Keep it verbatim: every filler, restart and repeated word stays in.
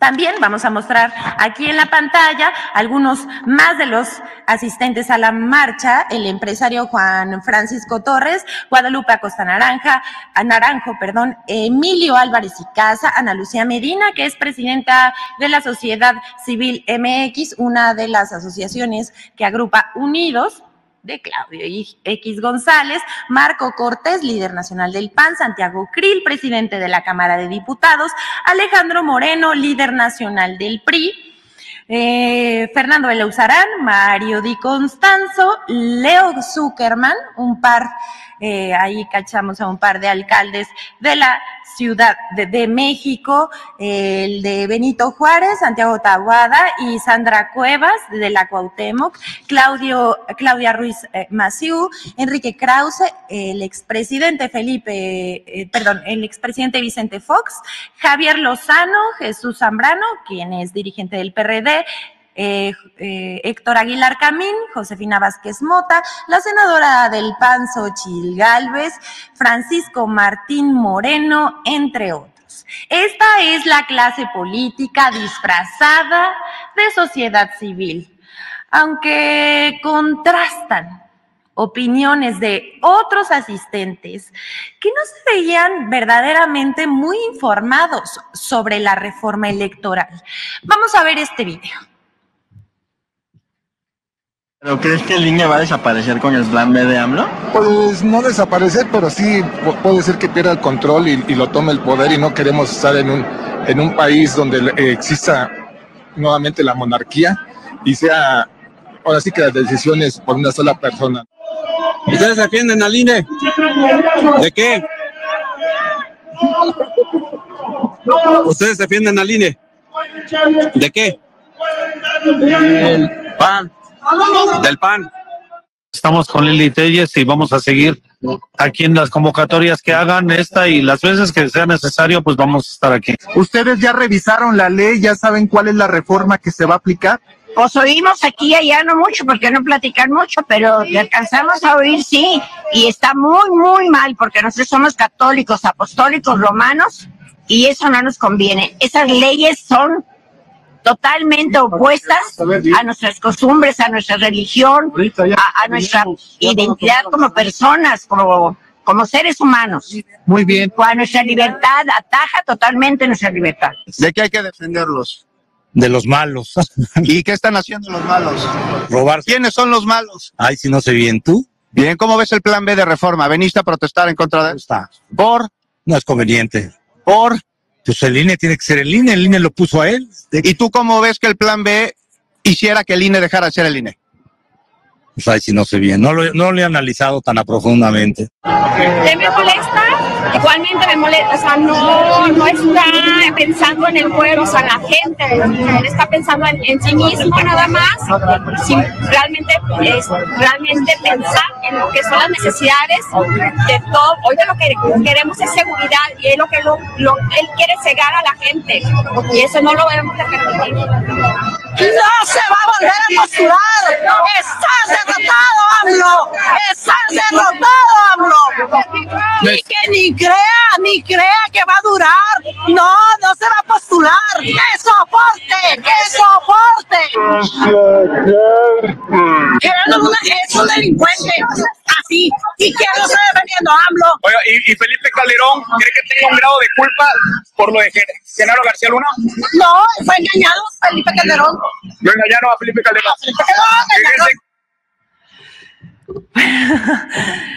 También vamos a mostrar aquí en la pantalla algunos más de los asistentes a la marcha: el empresario Juan Francisco Torres, Guadalupe Acosta Naranja, Naranjo, perdón, Emilio Álvarez y Casa, Ana Lucía Medina, que es presidenta de la Sociedad Civil M X, una de las asociaciones que agrupa Unidos, de Claudio X González, Marco Cortés, líder nacional del P A N, Santiago Krill, presidente de la Cámara de Diputados, Alejandro Moreno, líder nacional del P R I, eh, Fernando Eleuzarán, Mario Di Constanzo, Leo Zuckerman, un par, eh, ahí cachamos a un par de alcaldes de la Ciudad de, de México, eh, el de Benito Juárez, Santiago Taboada y Sandra Cuevas de la Cuauhtémoc, Claudio, Claudia Ruiz eh, Massieu, Enrique Krause, el expresidente Felipe, eh, perdón, el expresidente Vicente Fox, Javier Lozano, Jesús Zambrano, quien es dirigente del P R D, Eh, eh, Héctor Aguilar Camín, Josefina Vázquez Mota, la senadora del P A N Xóchitl Gálvez, Francisco Martín Moreno, entre otros. Esta es la clase política disfrazada de sociedad civil. Aunque contrastan opiniones de otros asistentes que no se veían verdaderamente muy informados sobre la reforma electoral. Vamos a ver este video. ¿Pero crees que el I N E va a desaparecer con el plan B de AMLO? Pues no desaparecer, pero sí puede ser que pierda el control y, y lo tome el poder, y no queremos estar en un, en un país donde eh, exista nuevamente la monarquía y sea, ahora sí que las decisiones por una sola persona. ¿Ustedes defienden al I N E? ¿De qué? ¿Ustedes defienden al I N E? ¿De qué? El P A N. Del P A N. Estamos con Lili Telles y vamos a seguir aquí en las convocatorias que hagan esta, y las veces que sea necesario, pues vamos a estar aquí. ¿Ustedes ya revisaron la ley? ¿Ya saben cuál es la reforma que se va a aplicar? Pues oímos aquí y allá, no mucho, porque no platican mucho, pero le alcanzamos a oír, sí, y está muy, muy mal, porque nosotros somos católicos, apostólicos, romanos, y eso no nos conviene. Esas leyes son totalmente opuestas a nuestras costumbres, a nuestra religión, a, a nuestra identidad como personas, como, como seres humanos. Muy bien. A nuestra libertad, ataja totalmente nuestra libertad. ¿De qué hay que defenderlos? De los malos. ¿Y qué están haciendo los malos? Robar. ¿Quiénes son los malos? Ay, si no sé bien, ¿tú? Bien, ¿cómo ves el plan B de reforma? ¿Veniste a protestar en contra de él? Está. ¿Por? No es conveniente. ¿Por? Pues el I N E tiene que ser el I N E, el I N E lo puso a él. ¿Y tú cómo ves que el plan B hiciera que el I N E dejara de ser el I N E? Pues ay, si no sé bien, no lo, no lo he analizado tan a profundamente. ¿Qué me molesta? Igualmente me molesta, o sea, no, no está pensando en el pueblo, o sea, la gente, él está pensando en, en sí mismo nada más, sin realmente, es, realmente pensar en lo que son las necesidades de todo. Hoy lo que queremos es seguridad, y es lo que lo, lo, él quiere cegar a la gente, y eso no lo debemos de permitir. ¡No se va a volver a postular! ¡Estás derrotado, AMLO! ¡Estás derrotado, AMLO! Ni que ni crea, ni crea que va a durar. No, no se va a postular. ¡Que soporte! ¡Que soporte! Que es un delincuente. Así. ¿Y quién lo está defendiendo, AMLO? Oiga, ¿y, y Felipe Calderón cree que tenga un grado de culpa por lo de Genaro García Luna? No, fue engañado Felipe Calderón. Lo engañaron a Felipe Calderón. No,